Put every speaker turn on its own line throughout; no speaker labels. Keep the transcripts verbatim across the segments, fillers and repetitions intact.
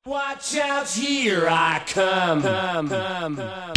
Watch out, here I come. come, come, come.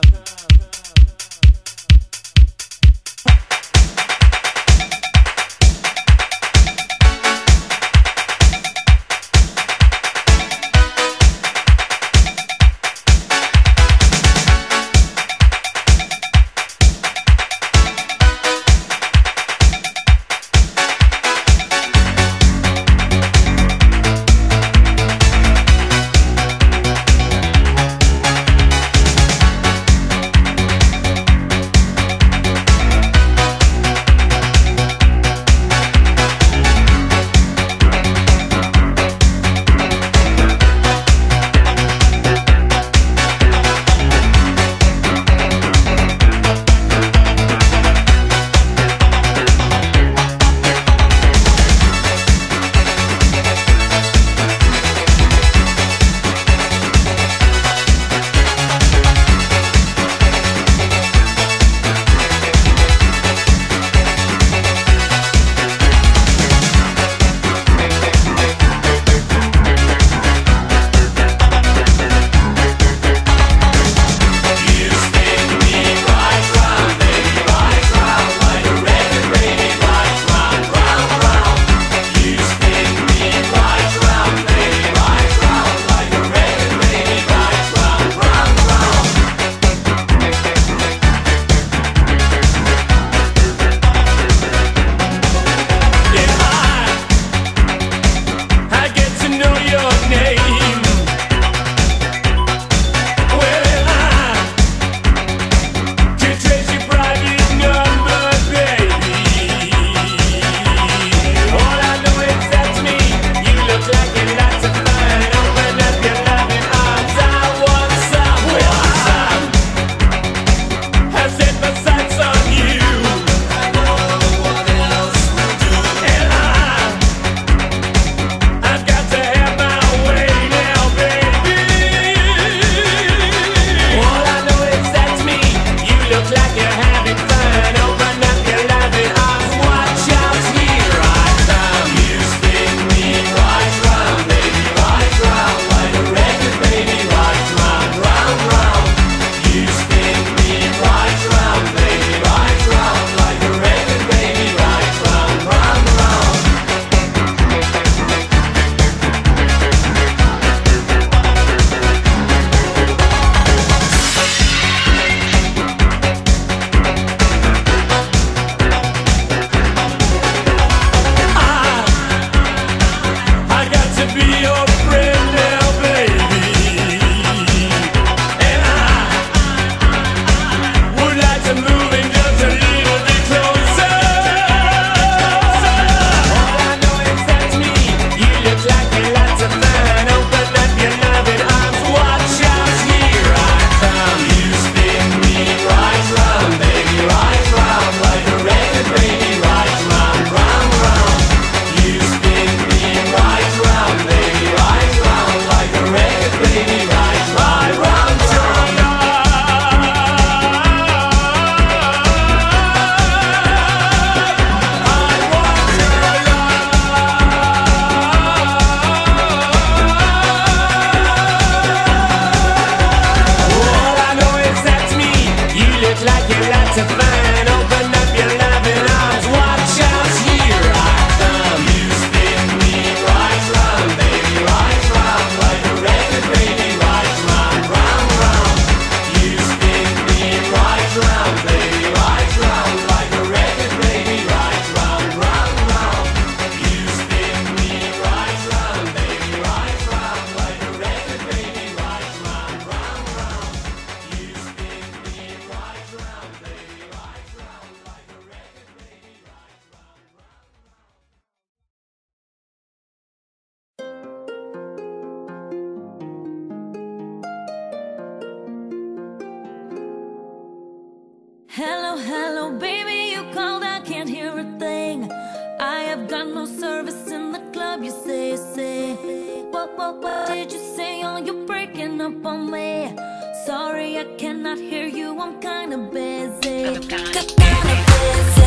Hello, hello, baby, you called, I can't hear a thing. I have got no service in the club, you say, say. What, what, what did you say? Oh, you're breaking up on me. Sorry, I cannot hear you, I'm kinda busy. I'm kinda busy, kinda busy.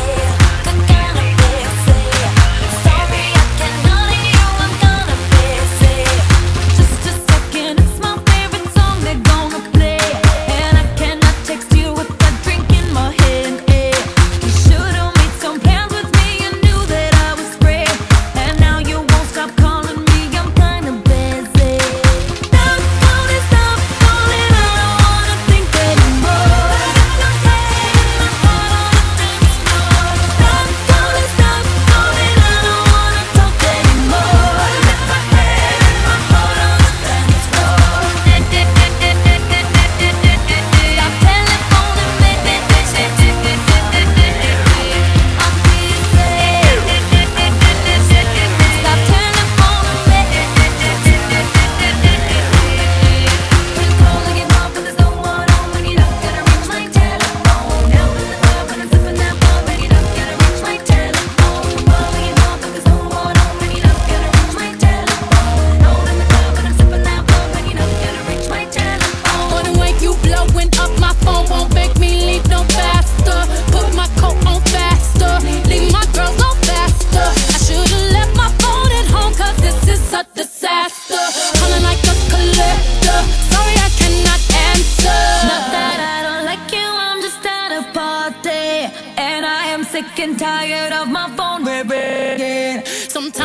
Sorry, I cannot hear you, I'm kinda busy. Just, just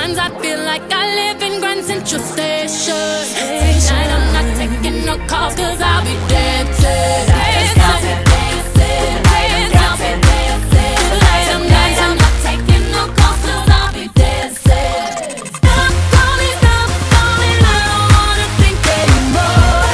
Sometimes I feel like I live in Grand Central Station. Tonight I'm not taking no calls, cause I'll be dancing. Dancing, dancing, dancing, dancing. Tonight I'm not, I'm not taking no calls, cause I'll be dancing. Stop calling, stop calling, I don't wanna think anymore.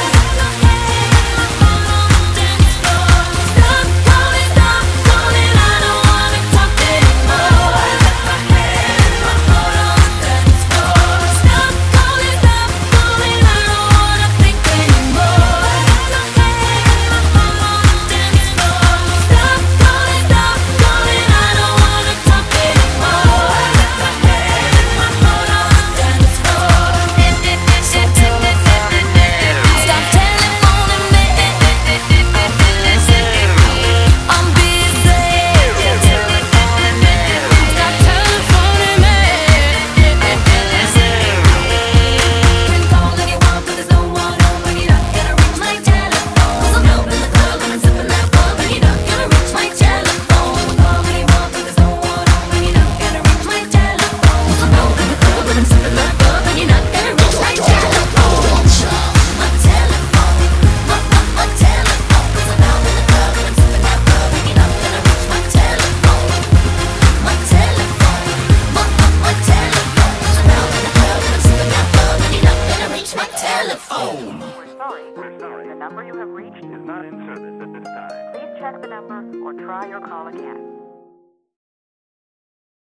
Dance floor. Stop calling, stop calling, I don't wanna talk anymore. My heart on the dance floor. Stop calling, stop calling, I don't wanna think anymore. My heart on the dance floor. Stop calling, stop calling, I don't wanna talk anymore. My heart on the dance floor. Stop telephoning me. I'm busy. Stop telephoning me. Can call anyone, but there's no one home when you're not gonna reach my telephone. 'Cause I'm out in the club and I'm sipping that bug when you're not gonna reach my telephone. Call anyone, but there's no one home when you're not gonna reach my telephone. 'Cause I'm out in the club and I'm sipping that bug when you're not gonna reach my telephone. My telephone, my, my, my telephone. 'Cause I'm out in the club and I'm sipping that bug when you're not gonna reach my telephone. My telephone, my, my, my telephone. 'Cause I'm out in the club and I'm sipping that bug when you're not gonna reach my telephone.
We're sorry. We're sorry. The number you have reached is not in service at this time. Please check the number or try your call again.